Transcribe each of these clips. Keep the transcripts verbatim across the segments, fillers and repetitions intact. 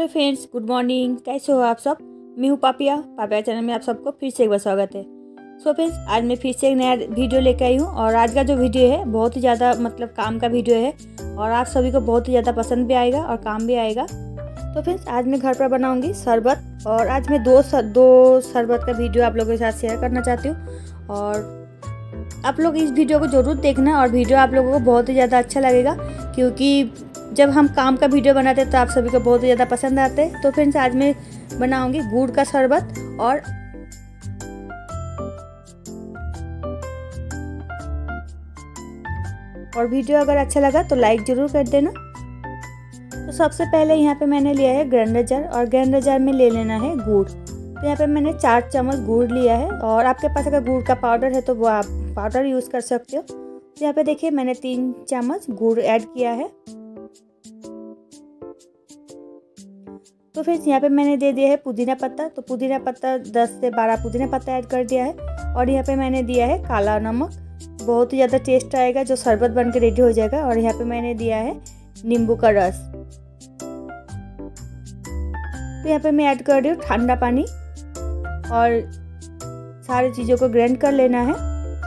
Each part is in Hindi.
Hello friends, good morning. कैसे हो आप सब? मैं हूँ पापिया। पापिया चैनल में आप सबको फिर से एक बार स्वागत है। सो फ्रेंड्स, आज मैं फिर से एक नया वीडियो लेकर आई हूँ और आज का जो वीडियो है बहुत ही ज़्यादा मतलब काम का वीडियो है और आप सभी को बहुत ही ज़्यादा पसंद भी आएगा और काम भी आएगा। तो फ्रेंड्स, आज मैं घर पर बनाऊँगी शरबत और आज मैं दो सर, दो शरबत का वीडियो आप लोगों के साथ शेयर करना चाहती हूँ और आप लोग इस वीडियो को ज़रूर देखना और वीडियो आप लोगों को बहुत ही ज़्यादा अच्छा लगेगा, क्योंकि जब हम काम का वीडियो बनाते हैं तो आप सभी को बहुत ही ज़्यादा पसंद आते हैं। तो फ्रेंड्स, आज मैं बनाऊंगी गुड़ का शरबत और और वीडियो अगर अच्छा लगा तो लाइक ज़रूर कर देना। तो सबसे पहले यहाँ पे मैंने लिया है ग्राइंडर जार और ग्राइंडर जार में ले लेना है गुड़। तो यहाँ पे मैंने चार चम्मच गुड़ लिया है और आपके पास अगर गुड़ का पाउडर है तो वो आप पाउडर यूज़ कर सकते हो। तो यहाँ पे देखिए मैंने तीन चम्मच गुड़ ऐड किया है। तो फिर यहाँ पे मैंने दे दिया है पुदीना पत्ता। तो पुदीना पत्ता दस से बारह पुदीना पत्ता ऐड कर दिया है और यहाँ पे मैंने दिया है काला नमक। बहुत ही ज़्यादा टेस्ट आएगा, जो शरबत बन के रेडी हो जाएगा। और यहाँ पे मैंने दिया है नींबू का रस। तो यहाँ पे मैं ऐड कर रही हूँ ठंडा पानी और सारी चीज़ों को ग्राइंड कर लेना है।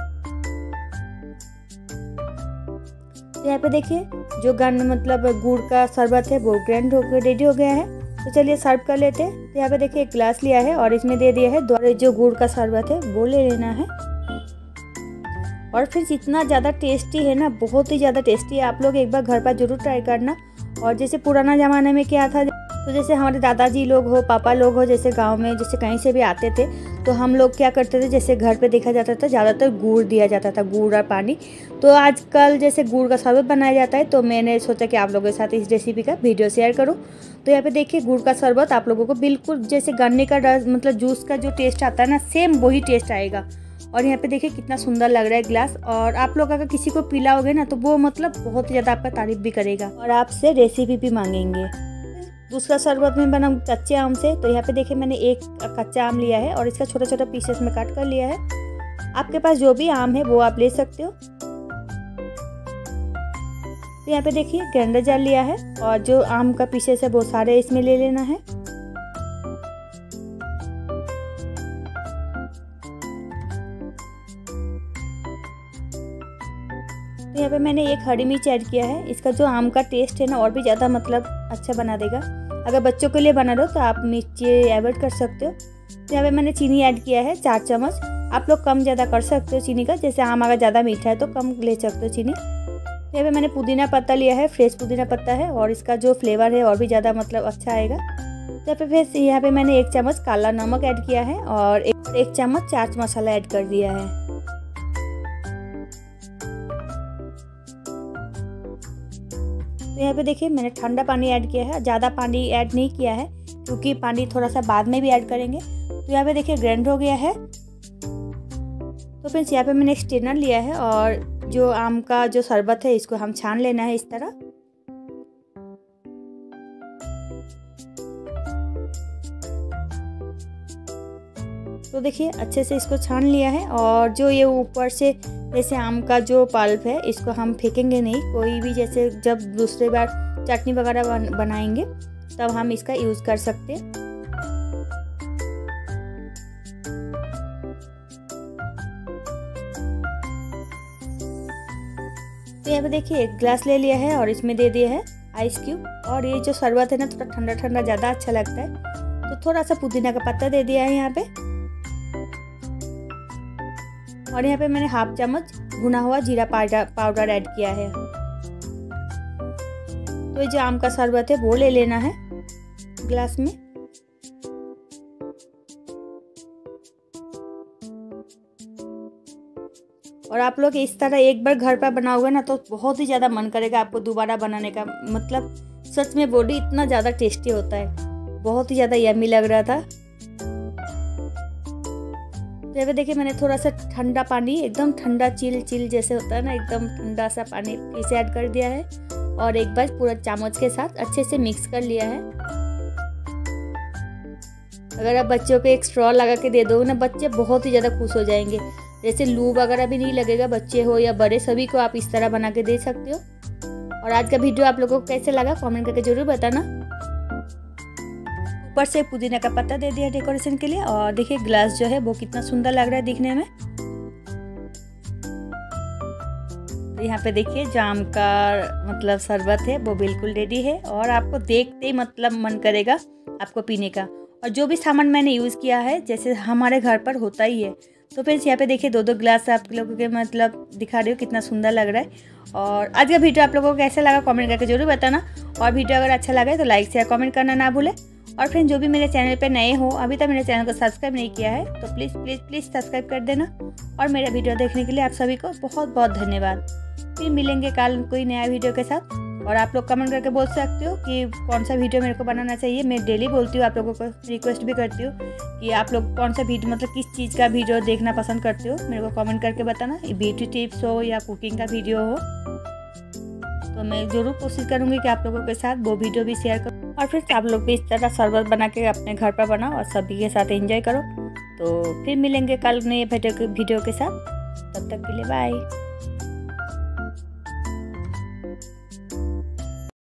तो यहाँ पे देखिए जो गन मतलब गुड़ का शरबत है वो ग्राइंड होकर रेडी हो गया है। तो चलिए सर्व कर लेते हैं। तो यहाँ पे देखिए एक गिलास लिया है और इसमें दे दिया है दो जो गुड़ का शरबत है वो ले लेना है। और फिर इतना ज़्यादा टेस्टी है ना, बहुत ही ज़्यादा टेस्टी है। आप लोग एक बार घर पर जरूर ट्राई करना। और जैसे पुराना ज़माने में क्या था, तो जैसे हमारे दादाजी लोग हो, पापा लोग हो, जैसे गांव में जैसे कहीं से भी आते थे तो हम लोग क्या करते थे, जैसे घर पे देखा जाता था ज़्यादातर गुड़ दिया जाता था, गुड़ और पानी। तो आजकल जैसे गुड़ का शरबत बनाया जाता है तो मैंने सोचा कि आप लोगों के साथ इस रेसिपी का वीडियो शेयर करूं। तो यहाँ पे देखिए गुड़ का शरबत आप लोगों को बिल्कुल जैसे गन्ने का रस मतलब जूस का जो टेस्ट आता है ना, सेम वही टेस्ट आएगा। और यहाँ पे देखिए कितना सुंदर लग रहा है गिलास। और आप लोग अगर किसी को पिलाओगे ना तो वो मतलब बहुत ही ज़्यादा आपका तारीफ भी करेगा और आपसे रेसिपी भी मांगेंगे। दूसरा शरबत में बनाऊँ कच्चे आम से। तो यहाँ पे देखिए मैंने एक कच्चा आम लिया है और इसका छोटा छोटा पीसेस में काट कर लिया है। आपके पास जो भी आम है वो आप ले सकते हो। तो यहाँ पे देखिए ग्राइंडर जार लिया है और जो आम का पीसेस है वो सारे इसमें ले लेना है। तो यहाँ पे मैंने एक हरी मिर्च ऐड किया है। इसका जो आम का टेस्ट है ना और भी ज़्यादा मतलब अच्छा बना देगा। अगर बच्चों के लिए बना रहे हो तो आप मिर्ची एवॉइड कर सकते हो। तो यहाँ पे मैंने चीनी ऐड किया है चार चम्मच। आप लोग कम ज़्यादा कर सकते हो चीनी का, जैसे आम अगर ज़्यादा मीठा है तो कम ले सकते हो चीनी। यहाँ पे मैंने पुदीना पत्ता लिया है, फ्रेश पुदीना पत्ता है और इसका जो फ्लेवर है और भी ज़्यादा मतलब अच्छा आएगा। तो फिर फिर यहाँ पे मैंने एक चम्मच काला नमक ऐड किया है और एक, एक चम्मच चाट मसाला ऐड कर दिया है। तो यहाँ पे देखिए मैंने ठंडा पानी ऐड किया है, ज़्यादा पानी ऐड नहीं किया है क्योंकि पानी थोड़ा सा बाद में भी ऐड करेंगे। तो यहाँ पे देखिए ग्राइंड हो गया है। तो फ्रेंड्स, यहाँ पे मैंने एक स्ट्रेनर लिया है और जो आम का जो शरबत है इसको हम छान लेना है इस तरह। तो देखिए अच्छे से इसको छान लिया है और जो ये ऊपर से जैसे आम का जो पल्प है इसको हम फेंकेंगे नहीं, कोई भी जैसे जब दूसरे बार चटनी वगैरह बन, बनाएंगे तब हम इसका यूज़ कर सकते हैं। तो यहाँ पे देखिए एक गिलास ले लिया है और इसमें दे दिया है आइस क्यूब। और ये जो शरबत है ना थोड़ा ठंडा ठंडा ज़्यादा अच्छा लगता है, तो थोड़ा सा पुदीना का पत्ता दे दिया है यहाँ पे। और यहाँ पे मैंने हाफ चम्मच भुना हुआ जीरा पाउडर पाउडर ऐड किया है। तो ये जो आम का शरबत है वो ले लेना है गिलास में। और आप लोग इस तरह एक बार घर पर बनाओगे ना तो बहुत ही ज़्यादा मन करेगा आपको दोबारा बनाने का। मतलब सच में बॉडी इतना ज़्यादा टेस्टी होता है, बहुत ही ज़्यादा यम्मी लग रहा था। तो यहाँ पे देखिए मैंने थोड़ा सा ठंडा पानी, एकदम ठंडा चिल चिल जैसे होता है ना, एकदम ठंडा सा पानी इसे ऐड कर दिया है और एक बार पूरा चामच के साथ अच्छे से मिक्स कर लिया है। अगर आप बच्चों को एक स्ट्रॉ लगा के दे दोगे ना, बच्चे बहुत ही ज़्यादा खुश हो जाएंगे। जैसे लू वगैरह भी नहीं लगेगा, बच्चे हो या बड़े सभी को आप इस तरह बना के दे सकते हो। और आज का वीडियो आप लोगों को कैसे लगा कमेंट करके जरूर बताना। ऊपर से पुदीना का पत्ता दे दिया डेकोरेशन के लिए। और देखिए ग्लास जो है वो कितना सुंदर लग रहा है दिखने में। यहाँ पे देखिए जाम का मतलब शरबत है वो बिल्कुल रेडी है और आपको देखते ही मतलब मन करेगा आपको पीने का। और जो भी सामान मैंने यूज़ किया है जैसे हमारे घर पर होता ही है। तो फ्रेंड्स यहाँ पे देखिए दो दो ग्लास आप लोगों के मतलब दिखा रही हूँ कितना सुंदर लग रहा है। और आज का वीडियो आप लोगों को कैसा लगा कमेंट करके जरूर बताना। और वीडियो अगर अच्छा लगे तो लाइक शेयर कमेंट करना ना भूलें। और फ्रेंड्स जो भी मेरे चैनल पे नए हो अभी तक मेरे चैनल को सब्सक्राइब नहीं किया है तो प्लीज़ प्लीज़ प्लीज़ सब्सक्राइब कर देना। और मेरा वीडियो देखने के लिए आप सभी को बहुत बहुत धन्यवाद। फिर मिलेंगे कल कोई नया वीडियो के साथ। और आप लोग कमेंट करके बोल सकते हो कि कौन सा वीडियो मेरे को बनाना चाहिए। मैं डेली बोलती हूँ, आप लोगों को रिक्वेस्ट भी करती हूँ कि आप लोग कौन सा वीडियो मतलब किस चीज़ का वीडियो देखना पसंद करते हो मेरे को कमेंट करके बताना। ब्यूटी टिप्स हो या कुकिंग का वीडियो हो तो मैं ज़रूर कोशिश करूँगी कि आप लोगों के साथ वो वीडियो भी शेयर करूँ। और फिर आप लोग भी इस तरह शरबत बना के अपने घर पर बनाओ और सभी के साथ एंजॉय करो। तो फिर मिलेंगे कल नए वीडियो के साथ, तब तक के लिए बाय।